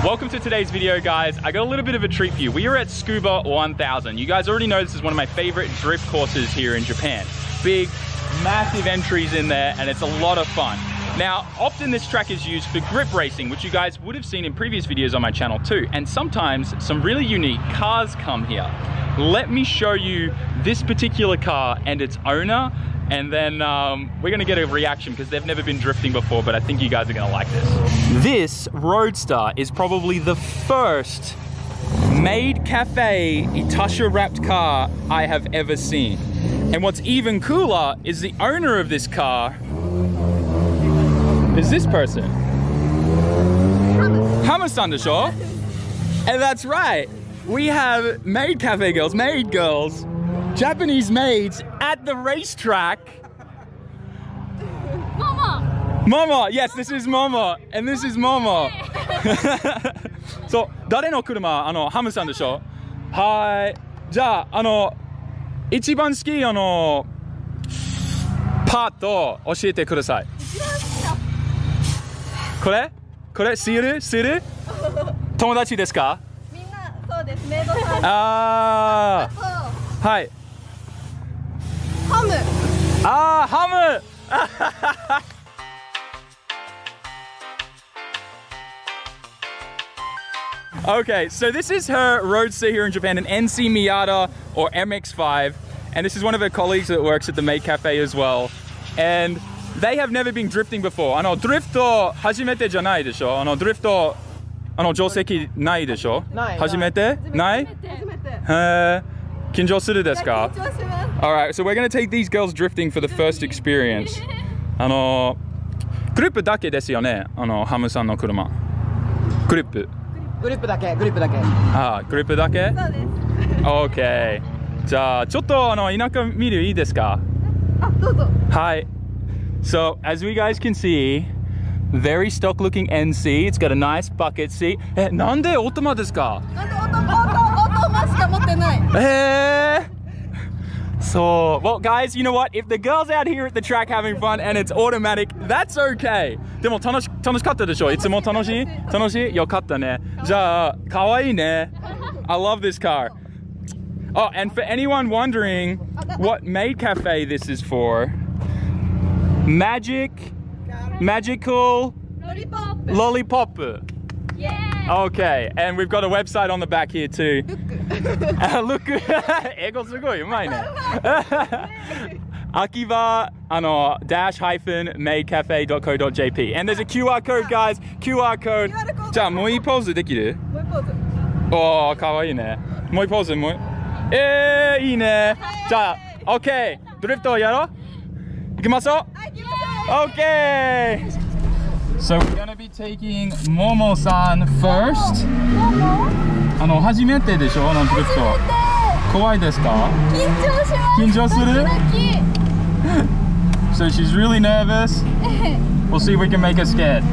Welcome to today's video, guys. I got a little bit of a treat for you. We are at Tsukuba 1000. You guys already know this is one of my favorite drift courses here in Japan. Big, massive entries in there, and it's a lot of fun. Now, often this track is used for grip racing, which you guys would have seen in previous videos on my channel too. And sometimes some really unique cars come here. Let me show you this particular car and its owner, and then we're gonna get a reaction because they've never been drifting before, but I think you guys are gonna like this. This Roadster is probably the first Maid Cafe Itasha wrapped car I have ever seen. And what's even cooler is the owner of this car is this person. Hamu-san desho? And that's right. We have Maid Cafe girls, maid girls, Japanese maids at the racetrack. Momo! Momo! Yes, this is Momo. And this is Momo. So, 誰の車? ハムさんでしょ? はい。じゃあ、一番好き、パート教えてください。これシール友達ですか？ みんなそうです、メイドさん。 あー、はい。 ハム。 あー、ハムOkay, so this is her roadster here in Japan, an NC Miata or MX-5. And this is one of her colleagues that works at the Maid Cafe as well. And they have never been drifting before. ドリフト初めてじゃないでしょ? ドリフト定石ないでしょ? ない。初めて? ない? 初めて。へー。緊張するですか? 緊張します。Alright, so we're going to take these girls drifting for the first experience. グリップだけですよね? ハムさんの車。グリップ。グリップだけ。あー、グリップだけ? そうです。OK。じゃあ、ちょっと田舎見るいいですか? あ、どうぞ。はい。So, as we guys can see, very stock looking NC. It's got a nice bucket seat. なんでオートマですか? なんでオートマしか持ってない。So, well guys, you know what? If the girls out here at the track having fun and it's automatic, that's okay. でも楽しかったでしょ? いつも楽しい? よかったね。じゃあ、かわいいね。I love this car. Oh, and for anyone wondering what Maid Cafe this is for, magical Lolipop. Yeah. Okay, and we've got a website on the back here too. Look, 英語すごいうまいね。Akihabara -maidcafe.co.jp. And there's a QR code, guys. QR code. じゃあもういいポーズできる？もういいポーズ。おー、かわいいね。もういいポーズ、もう。いいね。じゃあ、OK。ドリフトやろう？行きましょう。Okay. So we're gonna be taking Momo-san first. 初めてでしょ？ドリフト。怖いですか？緊張する？So she's really nervous. We'll see if we can make her scared.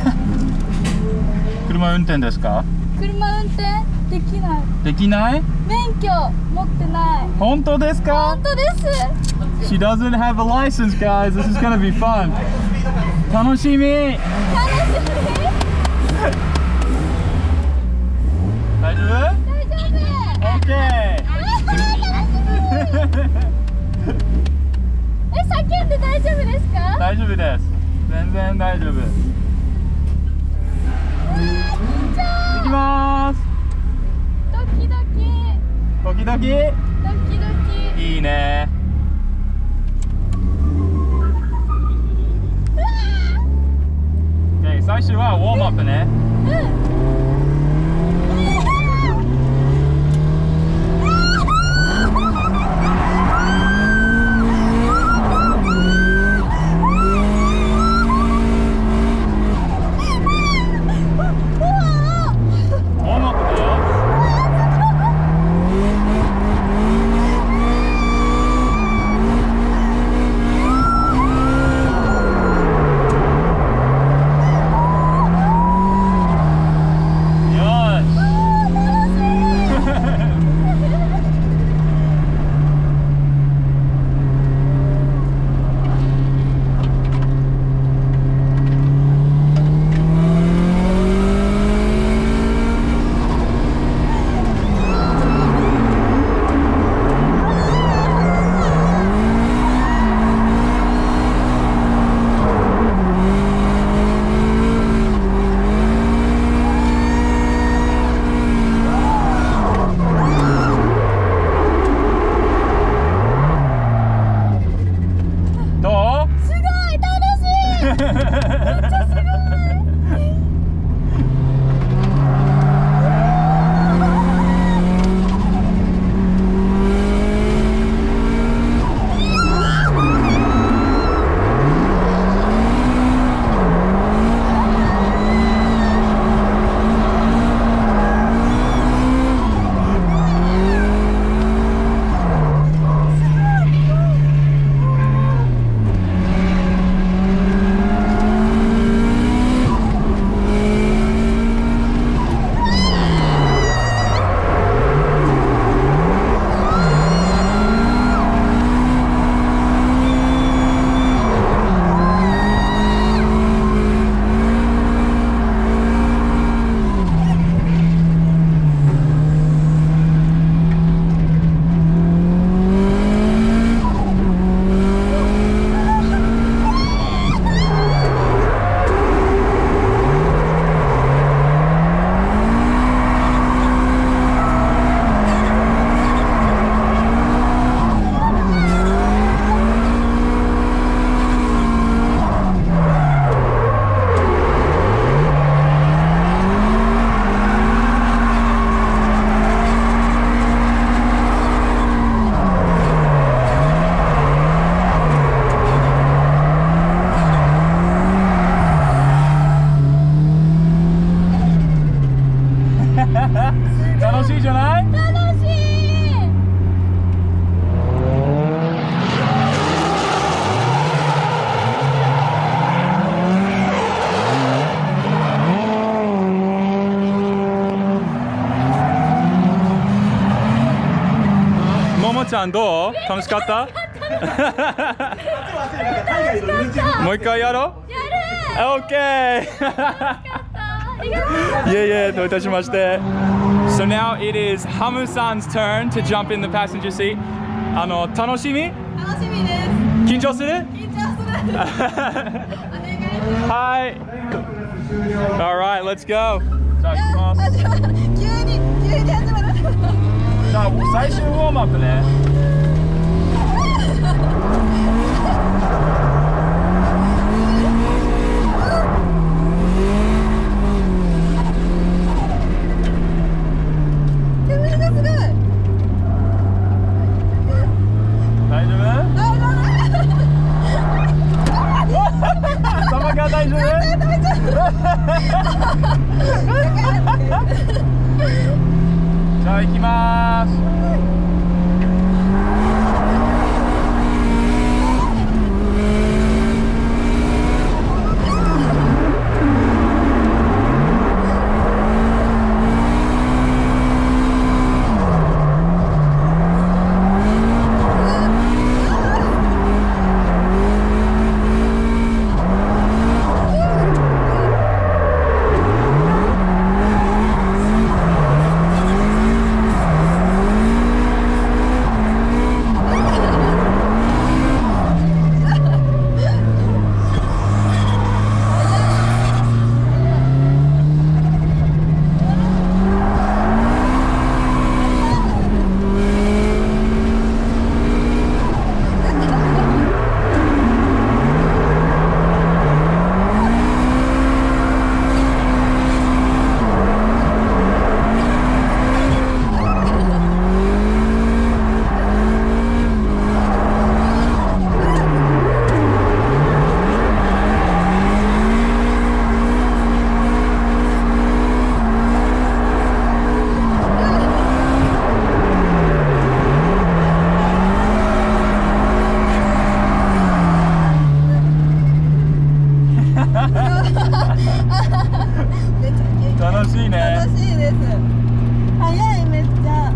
車運転ですか？車運転できない。できない？免許持ってない。本当ですか？本当です。She doesn't have a license, guys. This is gonna be fun. 楽しみ。大丈夫？大丈夫。OK。叫んで大丈夫ですか？大丈夫です。全然大丈夫。行きまーす。ドキドキ。ドキドキ。ドキドキ。いいね。Okay、最初はウォームアップね。 楽しいじゃない？ 楽しい。 ももちゃんどう？楽しかった？もう一回やろう？ やる。 オッケー。いえいえ、どういたしまして。So now it is Hamu-san's turn to jump in the passenger seat. 楽しみ？ 楽しみです。 緊張する？ 緊張する。お願いします。 はい。Alright, let's go. じゃあ行きます。 急に始まる。 じゃあ最終ウォームアップね。大丈夫？じゃあ行きます。楽しいね。 楽しいです。早いめっちゃ。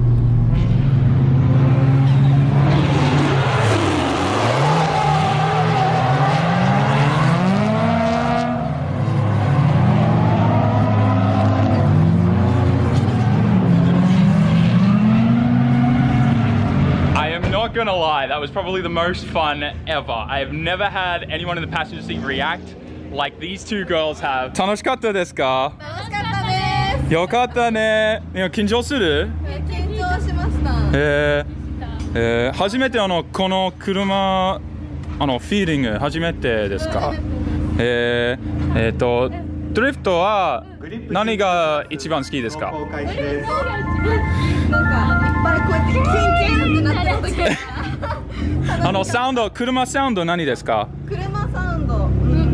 Not gonna lie, that was probably the most fun ever. I have never had anyone in the passenger seat react like these two girls have. 楽しかったですか？ 楽しかったです。 よかったね。いや、緊張する？ 緊張しました。 初めてこの車フィーリング初めてですか？ドリフトは何が一番好きですか？ なんかいっぱいこうやってキンキンってなってる時。 サウンド、車サウンド何ですか？ 車サウンド。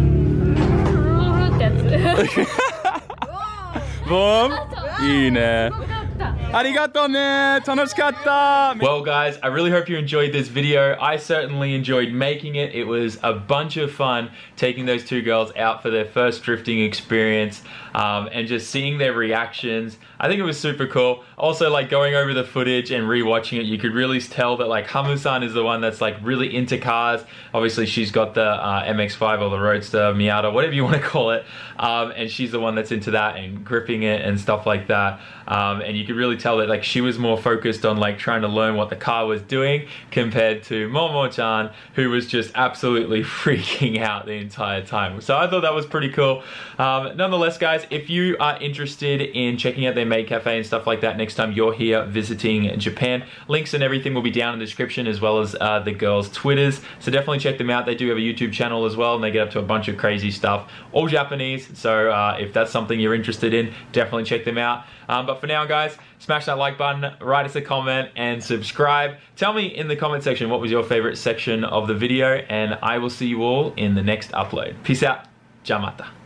ボーン。いいね。ありがとうね。楽しかった。Well guys, I really hope you enjoyed this video. I certainly enjoyed making it. It was a bunch of fun taking those two girls out for their first drifting experience and just seeing their reactions. I think it was super cool. Also, like going over the footage and rewatching it, you could really tell that like Hamu-san is the one that's like really into cars. Obviously, she's got the MX-5 or the Roadster, Miata, whatever you want to call it. And she's the one that's into that and gripping it and stuff like that. And you could really tell that like she was more focused on like trying to learn what the car was doing compared to Momo-chan, who was just absolutely freaking out the entire time. So I thought that was pretty cool. Nonetheless, guys, if you are interested in checking out their Maid Cafe and stuff like that next time you're here visiting Japan, links and everything will be down in the description, as well as the girls' Twitters. So definitely check them out. They do have a YouTube channel as well, and they get up to a bunch of crazy stuff, all Japanese. So if that's something you're interested in, definitely check them out. But for now, guys, smash that like button, write us a comment, and subscribe. Tell me in the comment section what was your favorite section of the video, and I will see you all in the next upload. Peace out. Jamata.